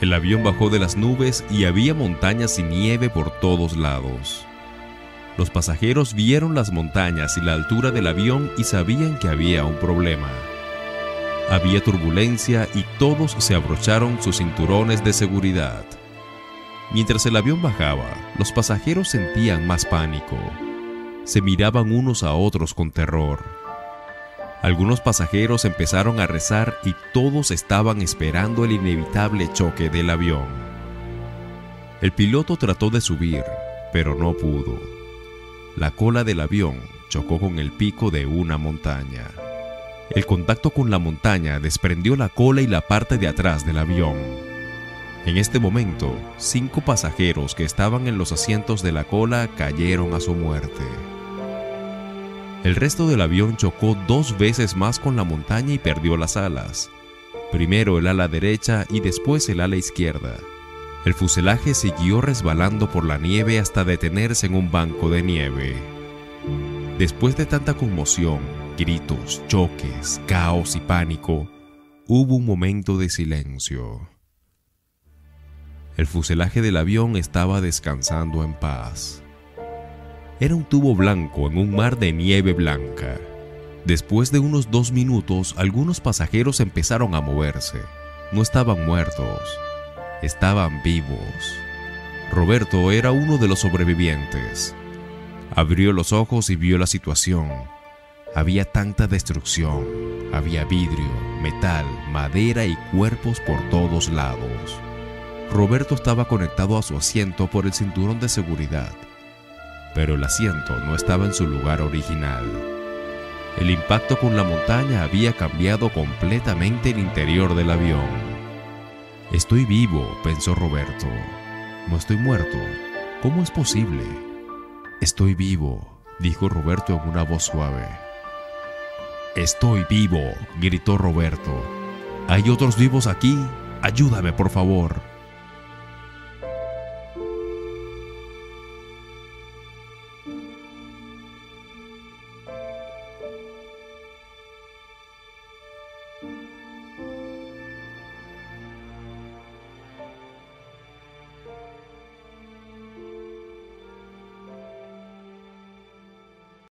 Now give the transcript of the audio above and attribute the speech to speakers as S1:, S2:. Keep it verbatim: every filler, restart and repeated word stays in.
S1: El avión bajó de las nubes y había montañas y nieve por todos lados. Los pasajeros vieron las montañas y la altura del avión y sabían que había un problema. Había turbulencia y todos se abrocharon sus cinturones de seguridad. Mientras el avión bajaba, los pasajeros sentían más pánico. Se miraban unos a otros con terror. Algunos pasajeros empezaron a rezar y todos estaban esperando el inevitable choque del avión. El piloto trató de subir, pero no pudo. La cola del avión chocó con el pico de una montaña. El contacto con la montaña desprendió la cola y la parte de atrás del avión. En este momento, cinco pasajeros que estaban en los asientos de la cola cayeron a su muerte. El resto del avión chocó dos veces más con la montaña y perdió las alas. Primero el ala derecha y después el ala izquierda. El fuselaje siguió resbalando por la nieve hasta detenerse en un banco de nieve. Después de tanta conmoción, gritos, choques, caos y pánico, hubo un momento de silencio. El fuselaje del avión estaba descansando en paz. Era un tubo blanco en un mar de nieve blanca. Después de unos dos minutos, algunos pasajeros empezaron a moverse. No estaban muertos, estaban vivos. Roberto era uno de los sobrevivientes. Abrió los ojos y vio la situación. Había tanta destrucción. Había vidrio, metal, madera y cuerpos por todos lados. Roberto estaba conectado a su asiento por el cinturón de seguridad, pero el asiento no estaba en su lugar original. El impacto con la montaña había cambiado completamente el interior del avión. Estoy vivo, pensó Roberto. No estoy muerto. ¿Cómo es posible? Estoy vivo, dijo Roberto en una voz suave. Estoy vivo, gritó Roberto. ¿Hay otros vivos aquí? Ayúdame, por favor.